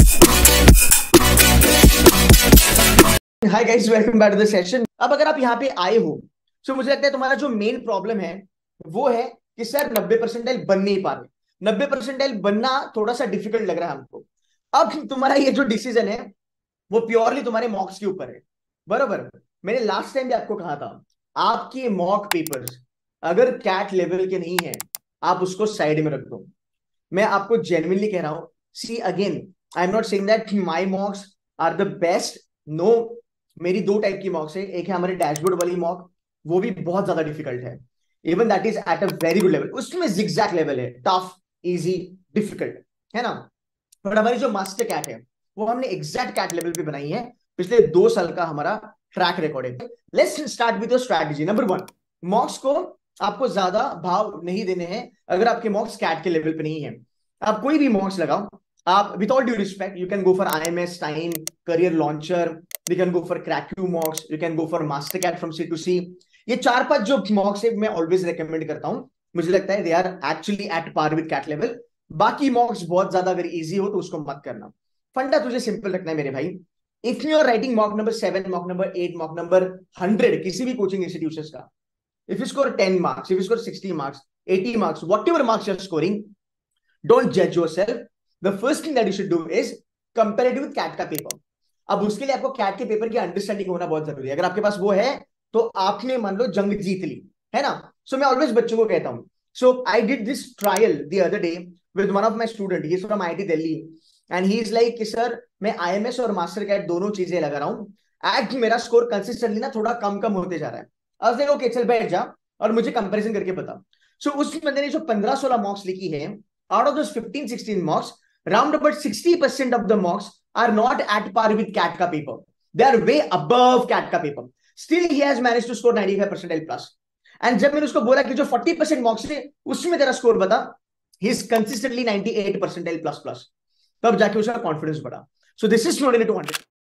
Hi guys, welcome back to the session. अब अगर आप यहाँ पे आए हो तो मुझे लगता है तुम्हारा जो मेन प्रॉब्लम है वो है कि सर 90 परसेंटाइल बन नहीं पा रहे। 90 परसेंटाइल बनना थोड़ा सा डिफिकल्ट लग रहा है हमको। अब तुम्हारा ये जो डिसीजन है वो प्योरली तुम्हारे मॉक्स के ऊपर है, बराबर। मैंने लास्ट टाइम भी आपको कहा था, आपके मॉक पेपर्स अगर कैट लेवल के नहीं है आप उसको साइड में रख दो। मैं आपको जेन्युइनली कह रहा हूं। See again, I am not saying that my mocks are the best. No, मेरी दो टाइप की मॉक्स है। एक है हमारे डैशबोर्ड वाली मॉक, वो भी बहुत ज्यादा डिफिकल्ट है। Even that is at a very good level. उसमें जिगजैग लेवल है, टफ, इजी, डिफिकल्ट, है ना। बट हमारी जो मास्टर कैट है वो हमने एग्जैक्ट कैट लेवल पे बनाई है। पिछले 2 साल का हमारा ट्रैक रिकॉर्ड है। Let's start with strategy number 1। Mocks को आपको ज्यादा भाव नहीं देने हैं अगर आपके मॉक्स कैट के लेवल पे नहीं है। आप कोई भी मॉक्स लगाओ, आप with all due respect you can go for IMS TIME, Career Launcher, you can go for Cracku mocks, you can go for Master CAT from C2C। ये 4-5 जो मॉक्स है मैं ऑलवेज रिकमेंड करता हूं। मुझे लगता है they are actually at par with CAT level. बाकी मॉक्स बहुत ज्यादा अगर इजी हो तो उसको मत करना। फंडा तुझे सिंपल रखना है मेरे भाई। If you are writing mock number 7, mock number 8, mock number 100 किसी भी कोचिंग इंस्टीट्यूशन का, if you score 10 marks, if you score 60 marks, 80 marks, whatever marks you're scoring, don't judge yourself. The first thing that you should do is compare it with CAT का पेपर। अब उसके लिए आपको cat के paper की understanding होना बहुत जरूरी है। अगर आपके पास वो है तो आपने मान लो जंग जीत ली, है ना। सो मैं ऑलवेज बच्चों को कहता हूँ, so I did this trial the other day with one of my student, he is from IIT Delhi, and he is like कि सर मैं IMS और मास्टर कैट दोनों चीजें लगा रहा हूँ, एट मेरा स्कोर कंसिस्टेंटली ना थोड़ा कम कम होते जा रहा है। अब देखो ओके चल बैठ जा और मुझे कंपैरिजन करके बता। सो उस बंदे ने जो 15-16 मार्क्स लिखी है, out of those 15-16 marks, round about 60% of the marks are not at par with CAT ka paper. They are way above CAT ka paper. Still he has managed to score 95 percentile plus. And जब मैंने उसको बोला कि जो 40% marks है उसमें तेरा score बता, he is consistently 98 percentile plus plus, तब जाके उसका कॉन्फिडेंस बढ़ा। So this is not in 200.